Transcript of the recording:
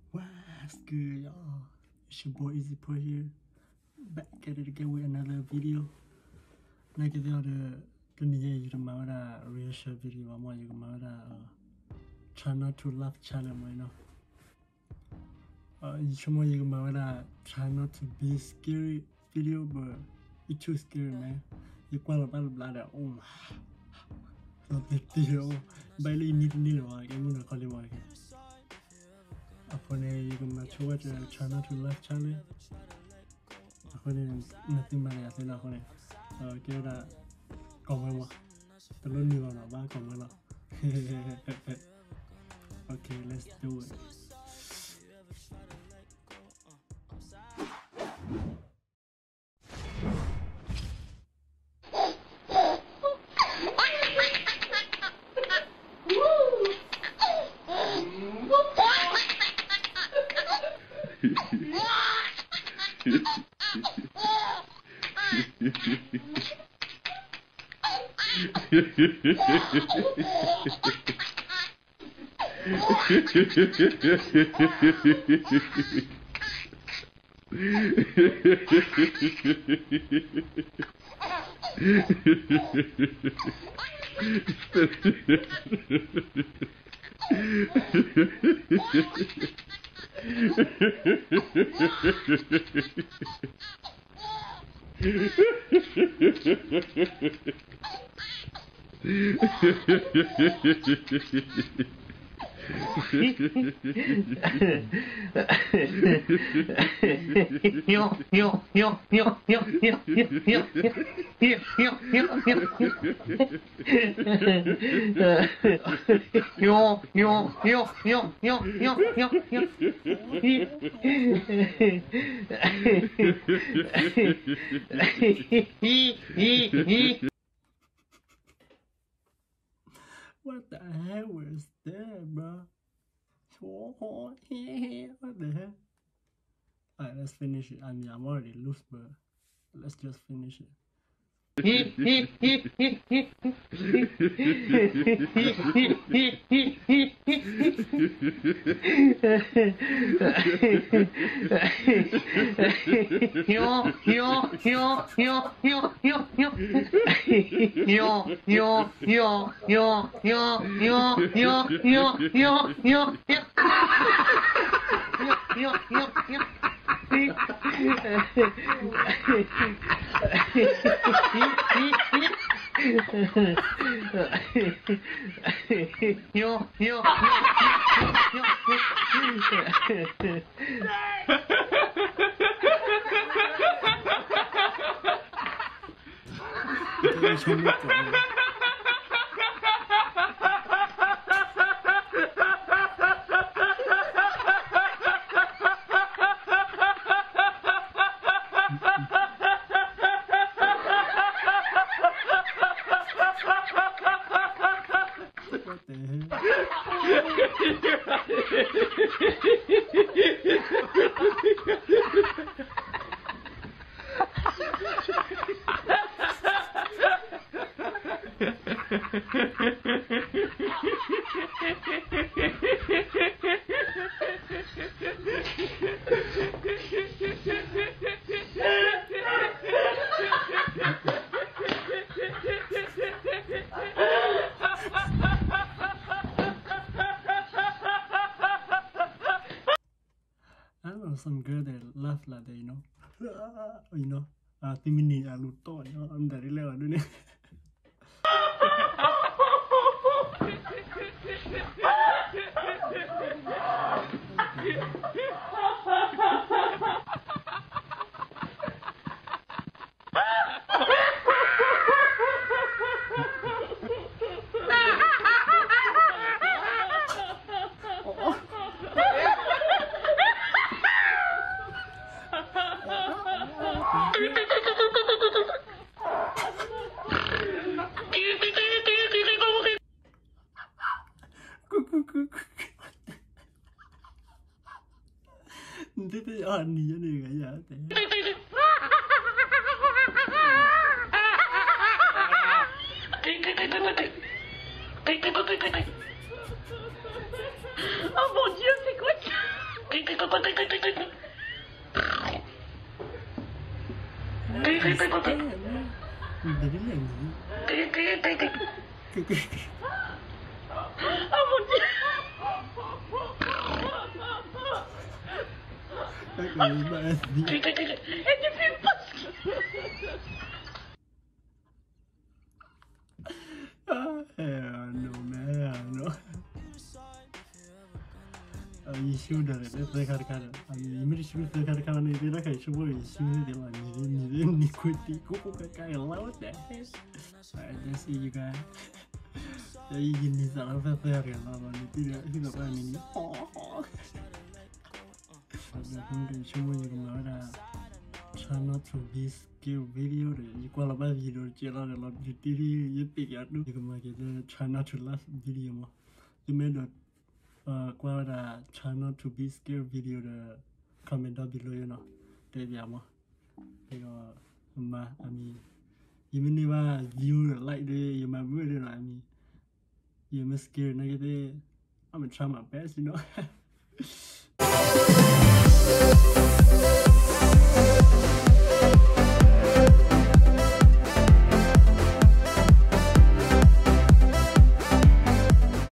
What's good, y'all? It's your boy Easy Port here, back at it again with another video. Like the other you the reaction video, I'm you try not to laugh channel, you know. You try not to be scary video, but it's too scary, man. You call about blood, oh, not the video, barely need like I'm gonna call it one. Aku ni juga cuba channel to live channel. Aku ni nanti mana ya aku ni. Kira komen wah. Terlalu ni mana bah komen lah. Okay, let's do it. What the hell was that, bro? What the hell? Alright, let's finish it. I mean, I'm already loose, but let's just finish it. I know some girl that laugh like that, you know. Timini aluto, you know. I'm dari lewat dunia. Hindi tayo ani yan eh kaya ate. Oh mon Dieu, c'est quoi ça? No man, no. 이슈를 내가르가르 아니 이미리 시비 내가르가르는 이래라 가이쇼 뭐 이슈를 내가 니네 니코티 코코카카 라오데 I just see you guys 이게 니 사람 페페리야 나만 니들 이거 봐니 근데 주문이 뭐라 try not to be scared video를 이거라 봐 비디오를 찍어라 라 비디오 예쁘게 하고 이거 뭐게 try not to laugh video 뭐 이메도 qua là try not to be scared video là comment down below you know để giảm mà thì mà ami even if view like đi mà mới đi lại mi you must scare này cái I'm gonna try my best you know